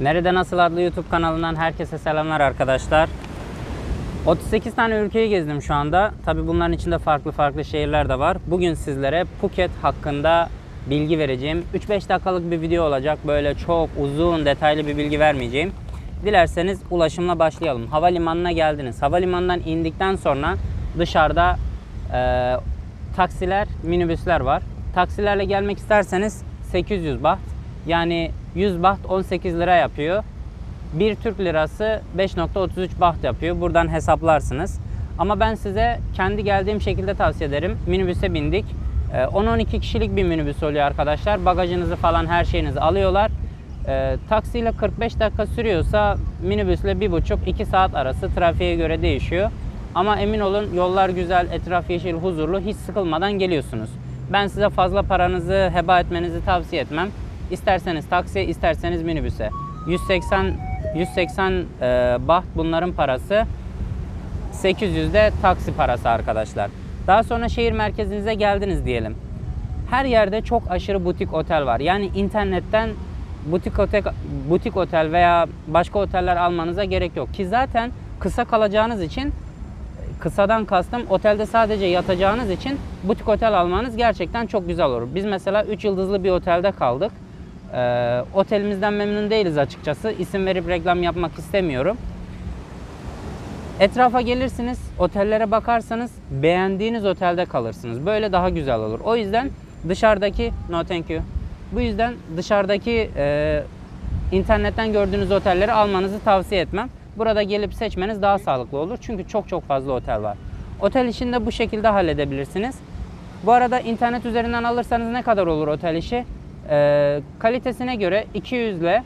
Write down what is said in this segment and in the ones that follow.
Nerede Nasıl adlı YouTube kanalından herkese selamlar arkadaşlar. 38 tane ülkeyi gezdim şu anda. Tabi bunların içinde farklı şehirler de var. Bugün sizlere Phuket hakkında bilgi vereceğim. 3-5 dakikalık bir video olacak. Böyle çok uzun, detaylı bir bilgi vermeyeceğim. Dilerseniz ulaşımla başlayalım. Havalimanına geldiniz. Havalimanından indikten sonra dışarıda taksiler, minibüsler var. Taksilerle gelmek isterseniz 800 baht. Yani 100 baht 18 lira yapıyor. 1 Türk lirası 5.33 baht yapıyor. Buradan hesaplarsınız. Ama ben size kendi geldiğim şekilde tavsiye ederim. Minibüse bindik. 10-12 kişilik bir minibüs oluyor arkadaşlar. Bagajınızı falan her şeyinizi alıyorlar. Taksiyle 45 dakika sürüyorsa minibüsle 1,5-2 saat arası, trafiğe göre değişiyor. Ama emin olun yollar güzel, etraf yeşil, huzurlu, hiç sıkılmadan geliyorsunuz. Ben size fazla paranızı heba etmenizi tavsiye etmem. İsterseniz taksiye, isterseniz minibüse. 180 baht bunların parası. 800 de taksi parası arkadaşlar. Daha sonra şehir merkezinize geldiniz diyelim. Her yerde çok aşırı butik otel var. Yani internetten butik otel veya başka oteller almanıza gerek yok. Ki zaten kısa kalacağınız için, kısadan kastım otelde sadece yatacağınız için butik otel almanız gerçekten çok güzel olur. Biz mesela 3 yıldızlı bir otelde kaldık. Otelimizden memnun değiliz açıkçası. İsim verip reklam yapmak istemiyorum. Etrafa gelirsiniz, otellere bakarsanız beğendiğiniz otelde kalırsınız. Böyle daha güzel olur. O yüzden dışarıdaki, no thank you. Bu yüzden dışarıdaki internetten gördüğünüz otelleri almanızı tavsiye etmem. Burada gelip seçmeniz daha sağlıklı olur. Çünkü çok fazla otel var. Otel işini de bu şekilde halledebilirsiniz. Bu arada internet üzerinden alırsanız ne kadar olur otel işi? Kalitesine göre 200 ile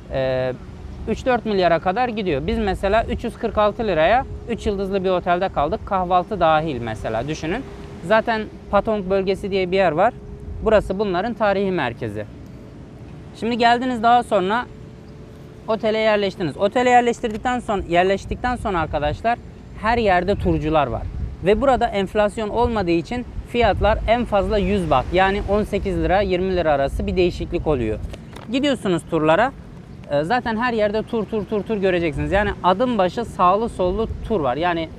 3-4 milyara kadar gidiyor. Biz mesela 346 liraya 3 yıldızlı bir otelde kaldık. Kahvaltı dahil mesela düşünün. Zaten Patong bölgesi diye bir yer var. Burası bunların tarihi merkezi. Şimdi geldiniz, daha sonra otele yerleştiniz. Otele yerleştikten sonra arkadaşlar her yerde turcular var. Ve burada enflasyon olmadığı için fiyatlar en fazla 100 baht. Yani 18 lira 20 lira arası bir değişiklik oluyor. Gidiyorsunuz turlara. Zaten her yerde tur göreceksiniz. Yani adım başı sağlı sollu tur var. Yani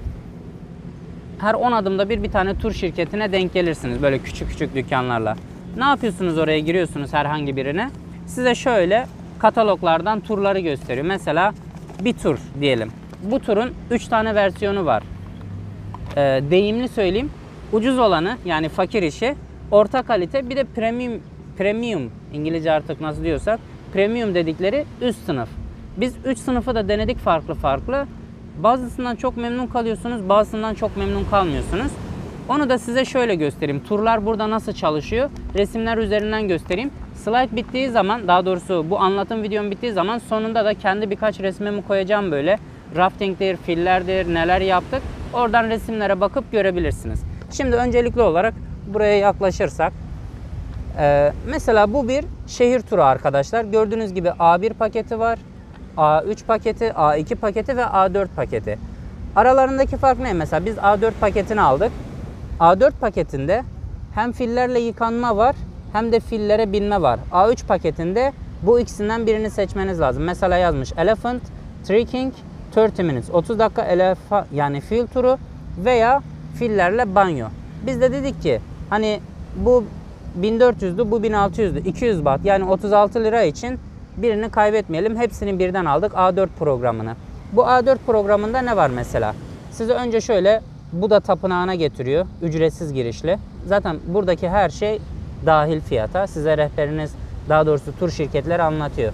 her 10 adımda bir tane tur şirketine denk gelirsiniz. Böyle küçük dükkanlarla. Ne yapıyorsunuz, oraya giriyorsunuz herhangi birine. Size şöyle kataloglardan turları gösteriyor. Mesela bir tur diyelim. Bu turun 3 tane versiyonu var. Deyimli söyleyeyim. Ucuz olanı, yani fakir işi, orta kalite, bir de premium İngilizce artık nasıl diyorsak, premium dedikleri üst sınıf. Biz 3 sınıfı da denedik farklı. Bazısından çok memnun kalıyorsunuz, bazısından çok memnun kalmıyorsunuz. Onu da size şöyle göstereyim. Turlar burada nasıl çalışıyor? Resimler üzerinden göstereyim. Slide bittiği zaman, daha doğrusu bu anlatım videom bittiği zaman sonunda da kendi birkaç resmimi koyacağım böyle. Rafting'dir, fillerdir, neler yaptık. Oradan resimlere bakıp görebilirsiniz. Şimdi öncelikli olarak buraya yaklaşırsak. Mesela bu bir şehir turu arkadaşlar. Gördüğünüz gibi A1 paketi var. A3 paketi, A2 paketi ve A4 paketi. Aralarındaki fark ne? Mesela biz A4 paketini aldık. A4 paketinde hem fillerle yıkanma var hem de fillere binme var. A3 paketinde bu ikisinden birini seçmeniz lazım. Mesela yazmış Elephant Trekking 30 minutes. 30 dakika yani fil turu veya fillerle banyo. Biz de dedik ki hani bu 1400'dü, bu 1600'dü. 200 baht yani 36 lira için birini kaybetmeyelim. Hepsini birden aldık, A4 programını. Bu A4 programında ne var mesela? Size önce şöyle Buda tapınağına getiriyor. Ücretsiz girişli. Zaten buradaki her şey dahil fiyata. Size rehberiniz, daha doğrusu tur şirketleri anlatıyor.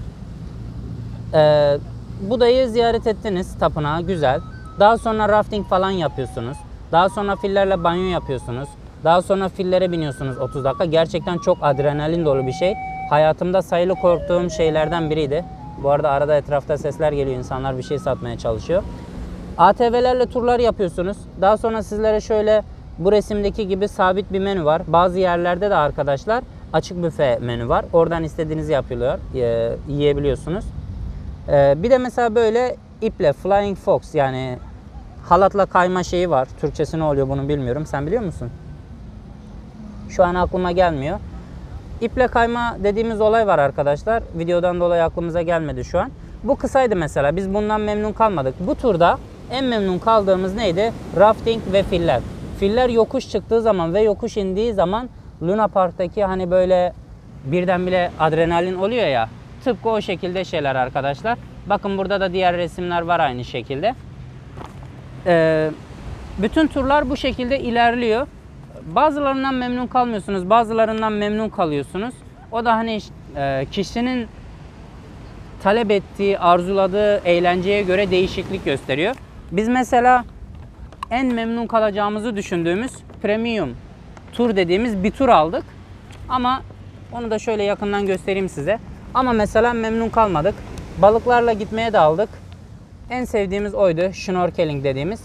Buda'yı ziyaret ettiniz, tapınağı güzel. Daha sonra rafting falan yapıyorsunuz. Daha sonra fillerle banyo yapıyorsunuz. Daha sonra fillere biniyorsunuz 30 dakika. Gerçekten çok adrenalin dolu bir şey. Hayatımda sayılı korktuğum şeylerden biriydi. Bu arada arada etrafta sesler geliyor. İnsanlar bir şey satmaya çalışıyor. ATV'lerle turlar yapıyorsunuz. Daha sonra sizlere şöyle bu resimdeki gibi sabit bir menü var. Bazı yerlerde de arkadaşlar açık büfe menü var. Oradan istediğinizi yiyebiliyorsunuz. Bir de mesela böyle iple Flying Fox, yani halatla kayma şeyi var. Türkçesi ne oluyor bunu bilmiyorum. Sen biliyor musun? Şu an aklıma gelmiyor. iple kayma dediğimiz olay var arkadaşlar. Videodan dolayı aklımıza gelmedi şu an. Bu kısaydı mesela. Biz bundan memnun kalmadık. Bu turda en memnun kaldığımız neydi? Rafting ve filler. Filler yokuş çıktığı zaman ve yokuş indiği zaman Luna Park'taki hani böyle birdenbire adrenalin oluyor ya. Tıpkı o şekilde şeyler arkadaşlar. Bakın burada da diğer resimler var aynı şekilde. Bütün turlar bu şekilde ilerliyor. Bazılarından memnun kalmıyorsunuz, bazılarından memnun kalıyorsunuz. O da hani kişinin talep ettiği, arzuladığı eğlenceye göre değişiklik gösteriyor. Biz mesela en memnun kalacağımızı düşündüğümüz premium tur dediğimiz bir tur aldık. Ama onu da şöyle yakından göstereyim size. Ama mesela memnun kalmadık. Balıklarla gitmeye de aldık. En sevdiğimiz oydu, şnorkeling dediğimiz.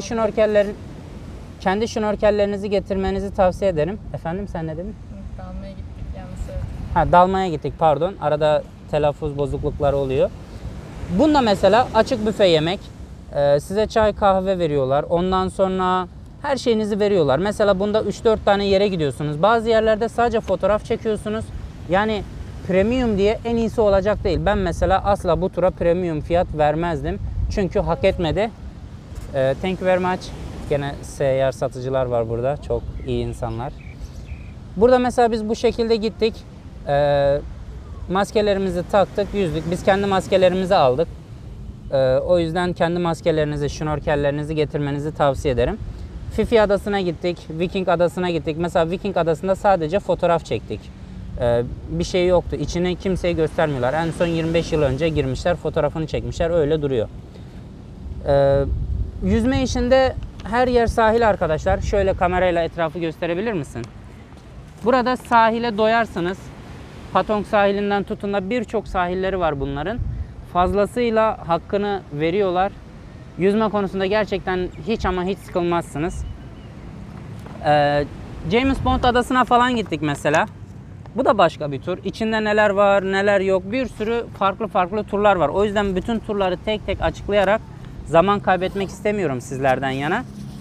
Kendi şnorkellerinizi getirmenizi tavsiye ederim. Efendim sen ne dedin? Dalmaya gittik, yanlış söyledim. Ha, dalmaya gittik, pardon. Arada telaffuz bozuklukları oluyor. Bunda mesela açık büfe yemek, size çay kahve veriyorlar. Ondan sonra her şeyinizi veriyorlar. Mesela bunda 3-4 tane yere gidiyorsunuz. Bazı yerlerde sadece fotoğraf çekiyorsunuz. Yani premium diye en iyisi olacak değil. Ben mesela asla bu tura premium fiyat vermezdim. Çünkü hak etmedi. Thank you very much. Gene seyyar satıcılar var burada. Çok iyi insanlar. Burada mesela biz bu şekilde gittik. Maskelerimizi taktık, yüzdük. Biz kendi maskelerimizi aldık. O yüzden kendi maskelerinizi, şnorkellerinizi getirmenizi tavsiye ederim. Fifi Adası'na gittik, Viking Adası'na gittik. Mesela Viking Adası'nda sadece fotoğraf çektik. Bir şey yoktu. İçini kimseye göstermiyorlar. En son 25 yıl önce girmişler, fotoğrafını çekmişler. Öyle duruyor. Yüzme işinde her yer sahil arkadaşlar. Şöyle kamerayla etrafı gösterebilir misin? Burada sahile doyarsınız. Patong sahilinden tutun da birçok sahilleri var bunların. Fazlasıyla hakkını veriyorlar. Yüzme konusunda gerçekten hiç ama hiç sıkılmazsınız. James Bond adasına falan gittik mesela. Bu da başka bir tur. İçinde neler var, neler yok. Bir sürü farklı turlar var. O yüzden bütün turları tek tek açıklayarak zaman kaybetmek istemiyorum sizlerden yana.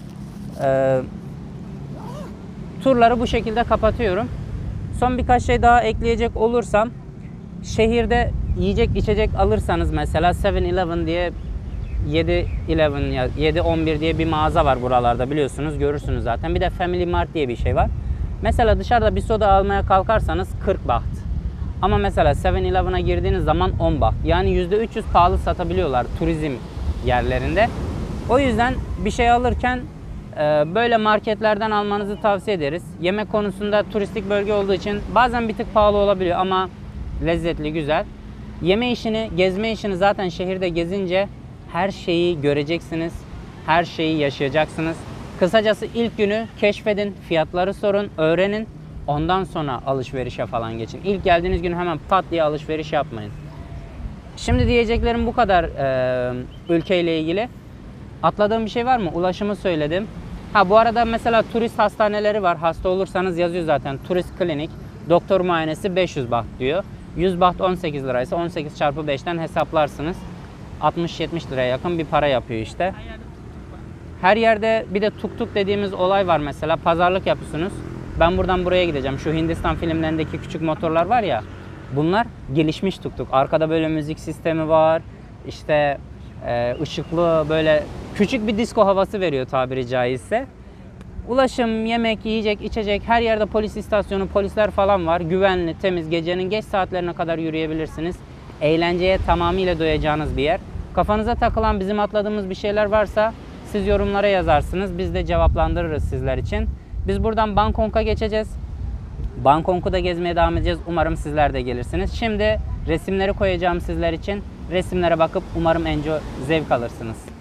Turları bu şekilde kapatıyorum. Son birkaç şey daha ekleyecek olursam, şehirde yiyecek içecek alırsanız mesela 7-Eleven diye 7-Eleven ya 7-11 diye bir mağaza var buralarda, biliyorsunuz, görürsünüz zaten. Bir de Family Mart diye bir şey var. Mesela dışarıda bir soda almaya kalkarsanız 40 baht. Ama mesela 7-Eleven'a girdiğiniz zaman 10 baht. Yani %300 pahalı satabiliyorlar turizm yerlerinde. O yüzden bir şey alırken böyle marketlerden almanızı tavsiye ederiz. Yemek konusunda turistik bölge olduğu için bazen bir tık pahalı olabiliyor ama lezzetli, güzel. Yeme işini, gezme işini zaten şehirde gezince her şeyi göreceksiniz. Her şeyi yaşayacaksınız. Kısacası ilk günü keşfedin, fiyatları sorun, öğrenin. Ondan sonra alışverişe falan geçin. İlk geldiğiniz gün hemen pat diye alışveriş yapmayın. Şimdi diyeceklerim bu kadar ülkeyle ilgili. Atladığım bir şey var mı? Ulaşımı söyledim. Ha, bu arada mesela turist hastaneleri var. Hasta olursanız yazıyor zaten. Turist klinik, doktor muayenesi 500 baht diyor. 100 baht 18 liraysa 18 çarpı 5'ten hesaplarsınız. 60-70 liraya yakın bir para yapıyor işte. Her yerde bir de tuk tuk dediğimiz olay var mesela. Pazarlık yapıyorsunuz. Ben buradan buraya gideceğim. Şu Hindistan filmlerindeki küçük motorlar var ya. Bunlar gelişmiş tuk tuk. Arkada böyle müzik sistemi var. İşte ışıklı, böyle küçük bir disco havası veriyor tabiri caizse. Ulaşım, yemek, yiyecek, içecek, her yerde polis istasyonu, polisler falan var. Güvenli, temiz, gecenin geç saatlerine kadar yürüyebilirsiniz. Eğlenceye tamamıyla doyacağınız bir yer. Kafanıza takılan, bizim atladığımız bir şeyler varsa siz yorumlara yazarsınız. Biz de cevaplandırırız sizler için. Biz buradan Bangkok'a geçeceğiz. Bangkok'u da gezmeye devam edeceğiz. Umarım sizler de gelirsiniz. Şimdi resimleri koyacağım sizler için. Resimlere bakıp umarım zevk alırsınız.